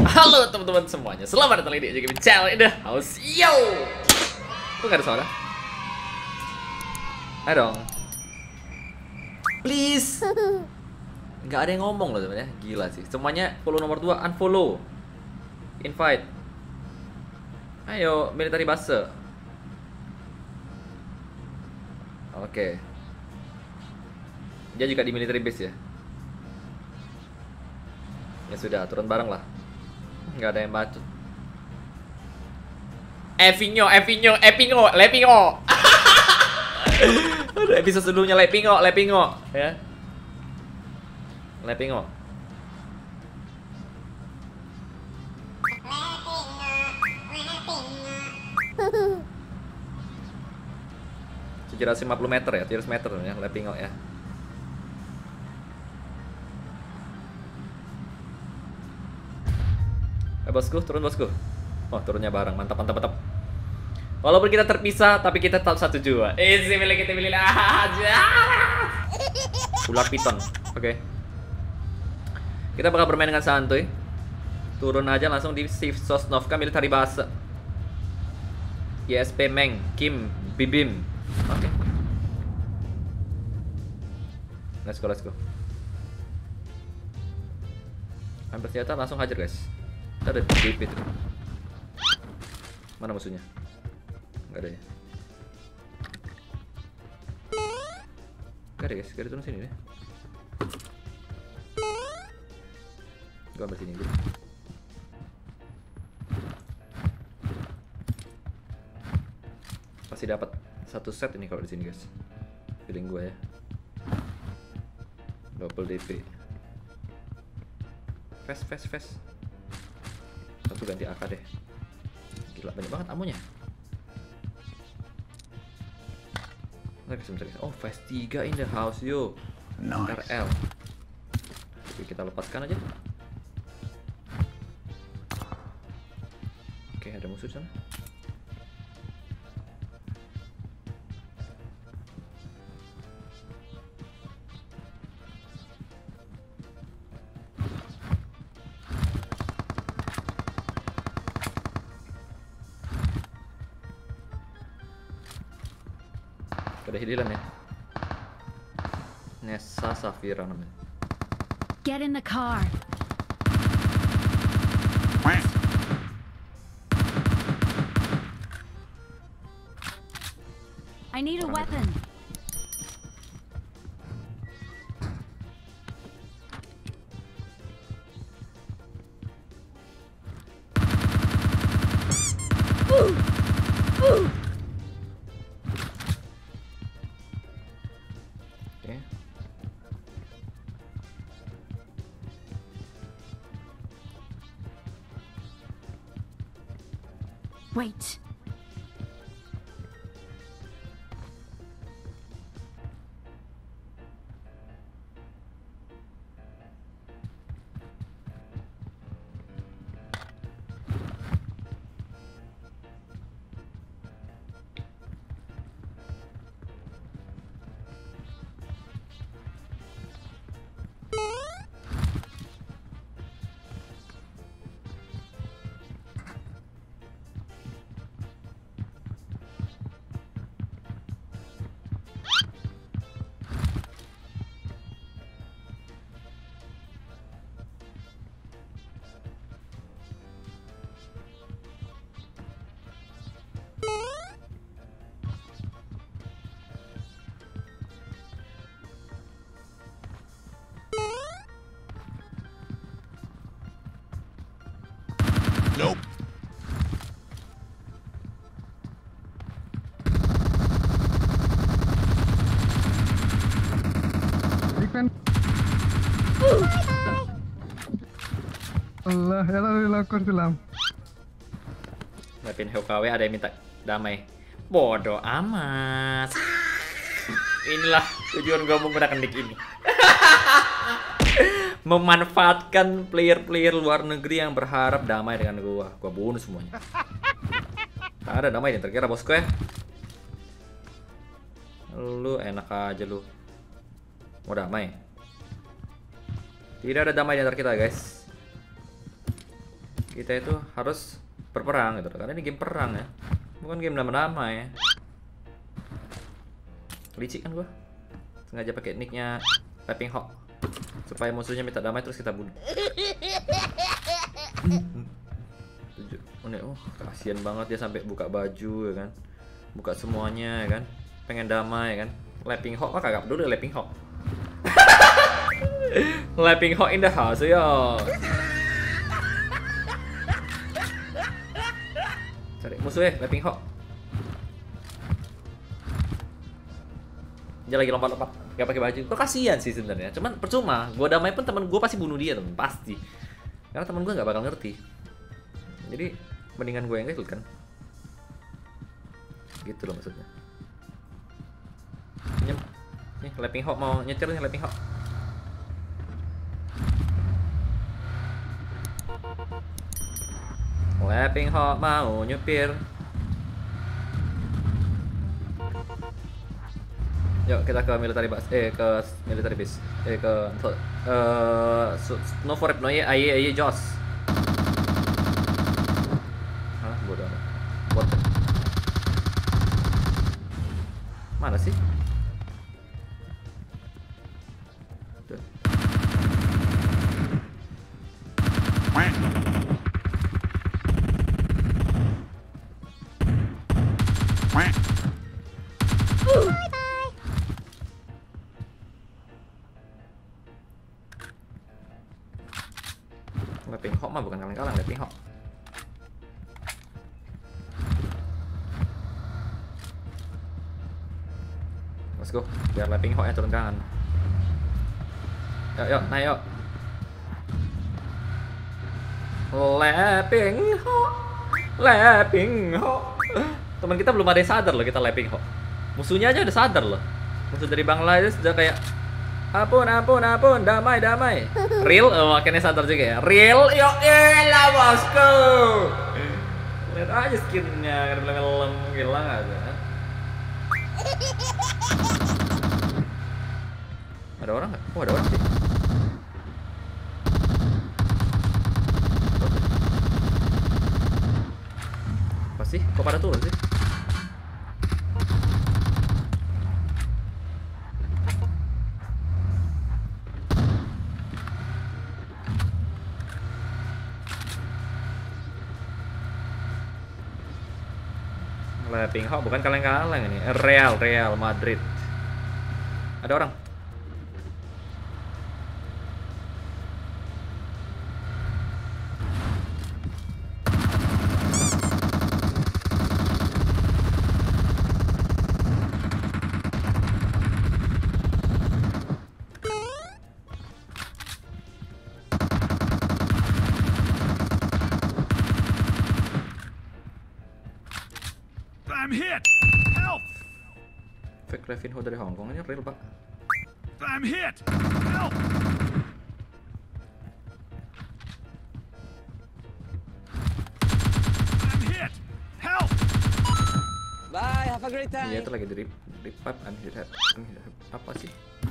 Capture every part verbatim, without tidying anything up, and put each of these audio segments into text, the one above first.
Halo teman-teman semuanya, selamat datang lagi di Gaming Channel in the house. Yo, kok gak ada suara? Ayo dong, please. Gak ada yang ngomong loh sebenarnya, gila sih. Semuanya follow nomor dua, unfollow, invite. Ayo, military base. Oke. Dia juga di military base ya. Ya sudah, turun bareng lah. Nggak ada yang bacot. Evinho, Evinho, Epingo, Lepingo. Aduh, episode sebelumnya Lepingo, Lepingo, ya. Lepingo. tujuh ratus lima puluh meter ya, tujuh ratus meter ya, Lepingo ya. Eh bosku, turun bosku. Oh turunnya bareng, mantap mantap mantap. Walaupun kita terpisah, tapi kita tetap satu jiwa. Eh sih milik kita milik aja. Ular piton, oke. Okay. Kita bakal bermain dengan santuy. Turun aja langsung di Sosnovka Military Base. Y S P Meng, Kim, Bibim. Oke. Okay. Let's go, let's go. Hampir senjata langsung hajar guys. Ada D P tuh. Mana musuhnya? Gak ada ya. Gak ada guys, gak ada turun sini deh. Gua ambil sini dulu. Pasti dapat satu set ini kalau di sini guys. Feeling gue ya. Double D P. Fast fast fast. Satu ganti A K deh. Gila banyak banget amunya. Oh phase tiga in the house yo. Nice. R L. Oke kita lepaskan aja. Oke ada musuh di sana. Ada hiliran ya. Nessa Safira namanya. Get in the car. I need a weapon. Ooh. Ooh. Wait. Nope. Ikan. Allah, ya lalu lakur selam. Ngapin H K W ada yang minta damai. Bodoh amat. Inilah tujuan gua menggunakan nick ini. Memanfaatkan player-player luar negeri yang berharap damai dengan gua. Gua bunuh semuanya. Tak ada damai yang terkira bosku ya. Lu enak aja lu. Mau damai? Tidak ada damai di antara kita guys. kita itu harus berperang gitu, karena ini game perang ya, bukan game damai-damai ya. Licik kan gua, sengaja pakai nicknya Laping Hawk supaya musuhnya minta damai terus kita bunuh. Tujuh. Oh, kasihan banget dia sampai buka baju ya kan, buka semuanya ya kan, pengen damai ya kan. Laping Hawk mah kagak peduli Laping Hawk. Laping Hawk in the house yo. Cari musuhnya Laping Hawk. Dia lagi lompat-lompat, gak pakai baju. Kok kasihan sih sebenarnya. Cuman percuma, gua damai pun teman gua pasti bunuh dia, teman, pasti. Karena teman gua nggak bakal ngerti. Jadi mendingan gue yang ikut kan. Gitu loh maksudnya. Pinjam. Nih, Laping Hawk mau nyetir nih, Laping Hawk. Laping Hawk mau nyupir. Yuk kita ke military base, eh ke military base, eh ke uh, no for no ye aye aye Jos. Hah, bodoh amat. What the? Mana sih? Tuh. Laping Hawk mah bukan kaleng-kaleng, Laping Hawk. Let's go, biar Laping Hawk-nya turun tangan. Yuk, yuk, naik yuk. Laping Hawk, Laping Hawk. Teman kita belum ada yang sadar loh kita Laping Hawk. Musuhnya aja udah sadar loh. Musuh dari Bangladesh sudah kayak ampun, ampun, ampun, damai, damai. Real, oh, makanya sadar juga ya. Real, yuk, elah bosku. Lihat aja skinnya, kan lem hilang aja. Ada orang nggak? Oh, ada orang sih. Apa sih? Kok pada turun sih? Laping Hawk bukan kaleng-kaleng ini. Real, Real Madrid. Ada orang. I'm hit! Help! Fake Levinho dari Hong Kong ini real, Pak. I'm hit! Help! I'm hit! Help! Bye, have a great time. Iya, itu lagi di rip pipe and hit head. Apa sih?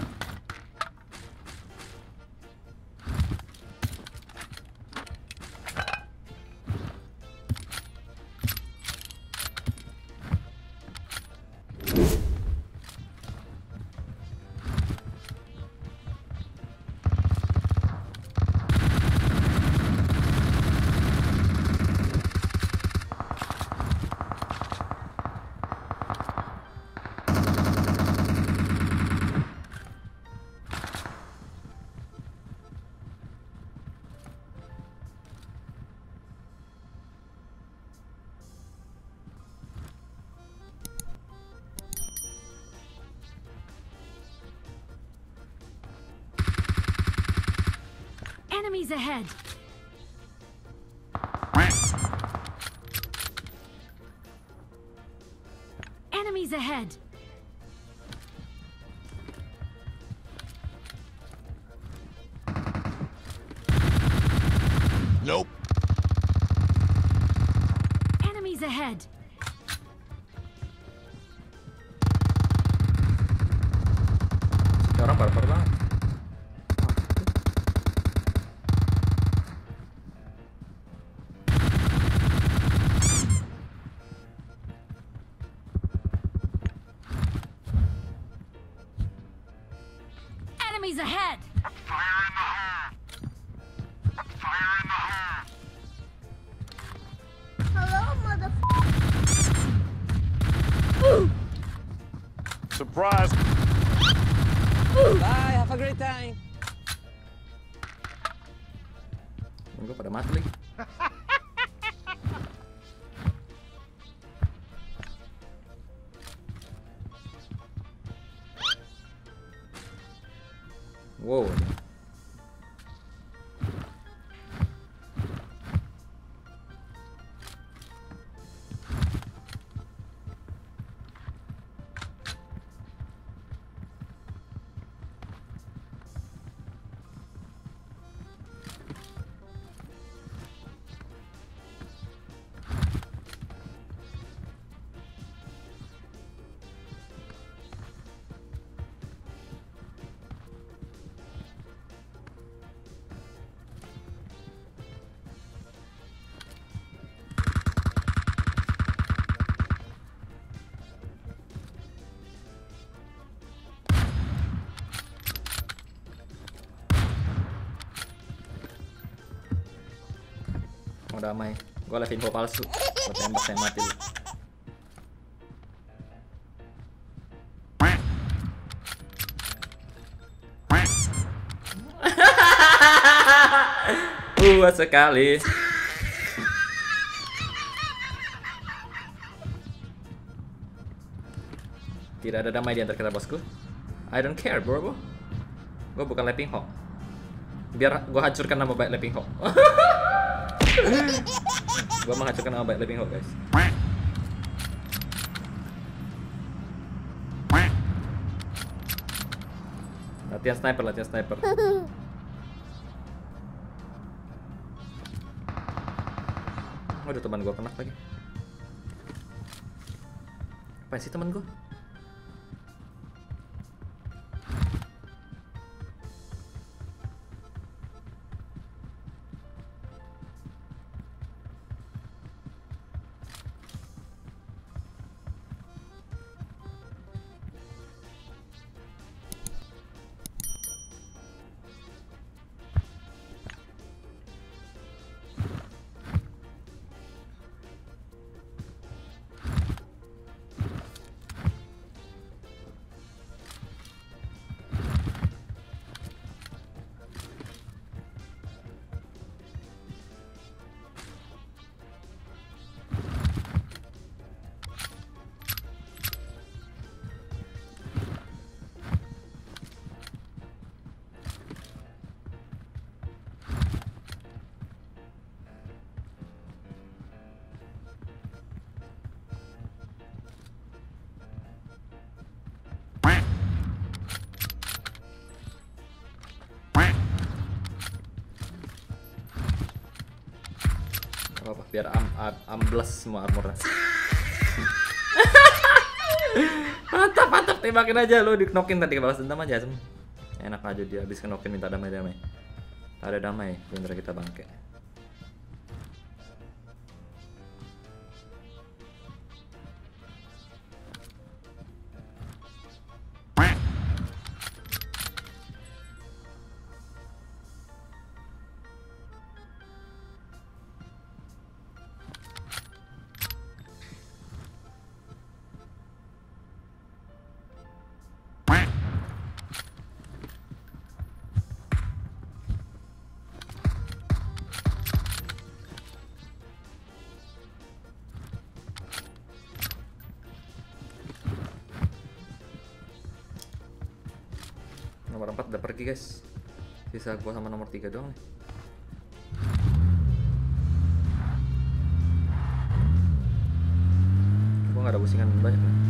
Enemies ahead. Enemies ahead. Nope. Enemies ahead. Orang barbar banget. Enemies ahead! Surprise! Bye, have a great time. Gue pada mati lagi. Wow. Mau damai. Gue live info palsu. Gue tembak saya mati lu. Puas sekali. Tidak ada damai di antara kita, bosku. I don't care, bro. Gue bukan Leping Hawk. Biar gue hancurkan nama baik Leping Hawk. Gue menghancurkan nama baik Leping Hawk, guys. Latihan sniper, latihan sniper. Aduh, teman gue kena lagi. Apa sih teman gue? Apa, biar am, am, ambles semua armornya. Mantap, mantap, tembakin aja lo, diknokin tadi balas dendam aja sem. Enak aja dia habis kenokin minta damai-damai. Tak ada damai, bener kita bangke. Nomor empat udah pergi, guys. Sisa gua sama nomor tiga doang nih. Gua nggak ada busingan banyak nih.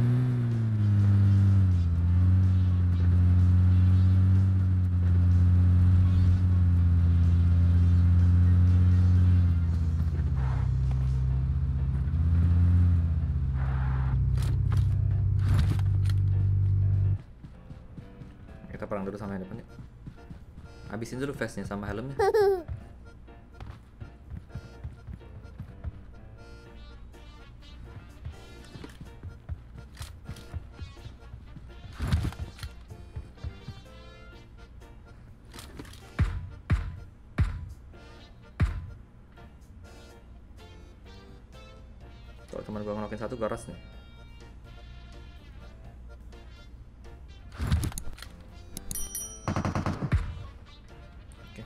Kita perang dulu sama yang depan ya. Habisin dulu vestnya sama helmnya. Kalau teman gua ngenokin satu, gua ras nih. Oke.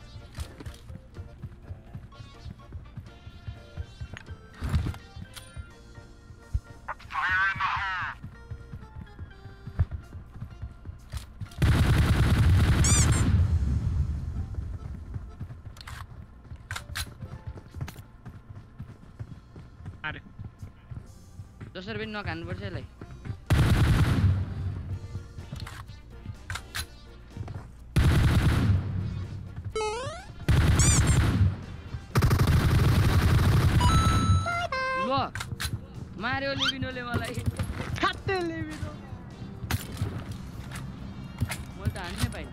दोस्रो पनि नक हान्नुपर्छ यसलाई ल मार्यो लिबिनोले मलाई खाट्टे लिबिनो मैले त हान्नै पाएँ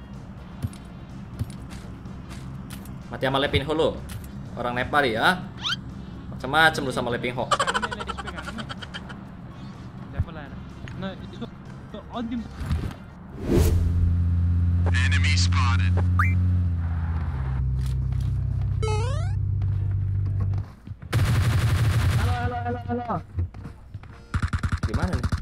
Mati sama Lepinho lo. Orang Nepal ya. Macam-macam lu sama Lepinho. Enemy spotted. Halo, halo, halo, halo. Gimana nih?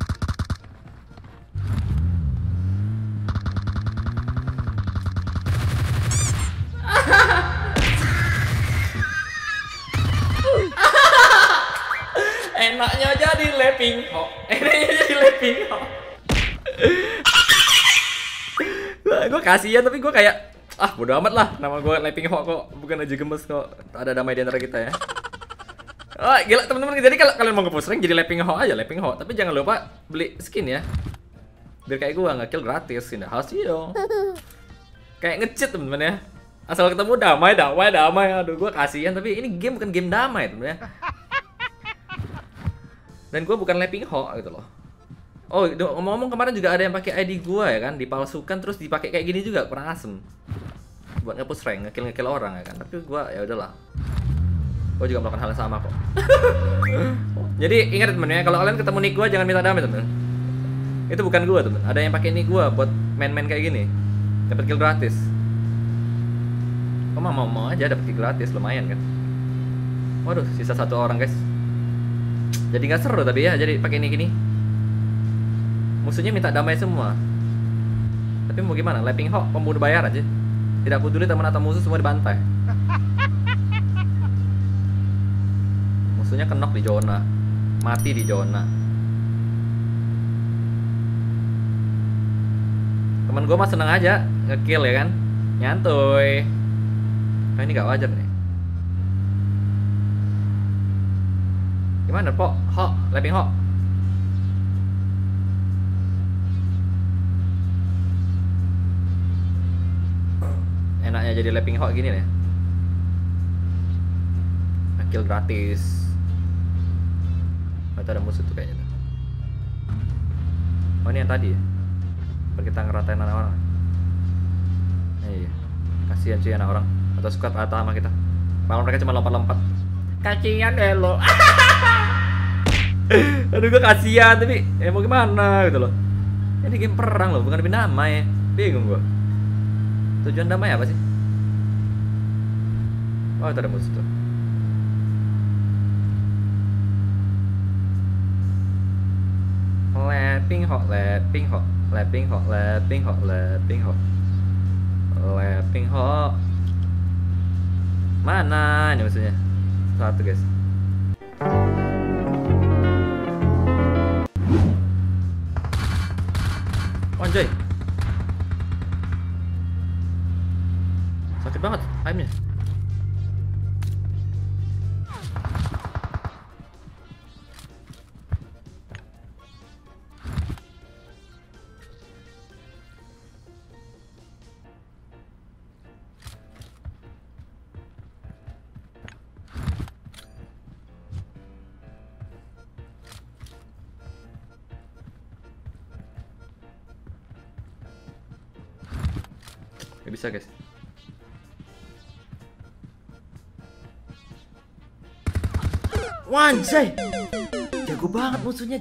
Enaknya jadi Lepinho. Enaknya jadi Lepinho. Gue kasihan tapi gue kayak ah bodo amat lah, nama gue Lepinho kok, bukan aja gemes kok. Ada damai di antara kita ya. Oh gila teman-teman, jadi kalau kalian mau nge-push rank jadi Lepinho aja, Lepinho. Tapi jangan lupa beli skin ya, biar kayak gue nge-kill gratis. Indah hasil dong. Kayak nge-cheat temen-temen ya. Asal ketemu damai, damai, damai. Aduh gue kasihan, tapi ini game bukan game damai temen ya. Dan gue bukan Lepinho gitu loh. Oh, ngomong-ngomong kemarin juga ada yang pakai I D gue ya kan, dipalsukan terus dipakai kayak gini juga, kurang asem. Buat nge-push rank, nge-kill nge-kill orang ya kan. Tapi gue ya udahlah. Gue juga melakukan hal yang sama kok. Jadi ingat temen ya, kalau kalian ketemu nick gue jangan minta damai temen. Itu bukan gue temen. Ada yang pakai nick gue buat main-main kayak gini, dapat kill gratis. Kok mau mau aja dapat kill gratis, lumayan kan. Waduh, sisa satu orang guys. Jadi nggak seru tapi ya, jadi pakai nick ini. Musuhnya minta damai semua. Tapi mau gimana? Lepinho pembunuh bayar aja. Tidak peduli teman atau musuh, semua dibantai. Musuhnya kenok di zona, mati di zona. Temen gue mah seneng aja nge-kill ya kan, nyantuy. Nah ini gak wajar nih. Gimana po? Ho, Lepinho. Enaknya jadi Lepinho gini nih. Kill gratis. Ada musuh tuh kayaknya tuh. Oh ini yang tadi ya. Biar kita ngeratain anak orang. Eh, iya. Kasihan cuy anak orang. Atau suka rata sama kita. Malah mereka cuma lompat-lompat. Kasihan deh lo. Aduh gue kasihan tapi ya mau gimana gitu loh. Ini game perang loh, bukan game damai. Bingung gue. Tujuan damai apa sih? Oh itu ada musuh tuh. Lepinho, Lepinho, Lepinho, Lepinho, Lepinho, Lepinho. Mana ini musuhnya? Satu guys. Anjay. Sakit banget aimnya. Gak bisa guys. Wanjay, jago banget musuhnya.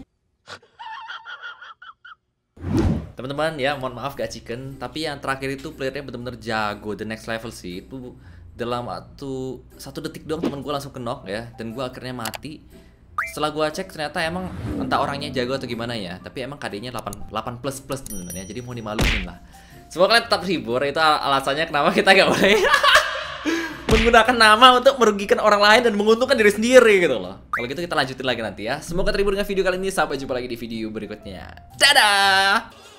Teman-teman ya, mohon maaf gak chicken, tapi yang terakhir itu playernya bener-bener jago, the next level sih. Itu dalam waktu satu detik doang temen gue langsung knock ya, dan gue akhirnya mati. Setelah gua cek ternyata emang entah orangnya jago atau gimana ya, tapi emang K D-nya delapan plus plus teman-teman ya. Jadi mau dimaluin lah. Semoga kalian tetap terhibur, itu al alasannya kenapa kita gak boleh menggunakan nama untuk merugikan orang lain dan menguntungkan diri sendiri gitu loh. Kalau gitu kita lanjutin lagi nanti ya. Semoga terhibur dengan video kali ini. Sampai jumpa lagi di video berikutnya. Dadah!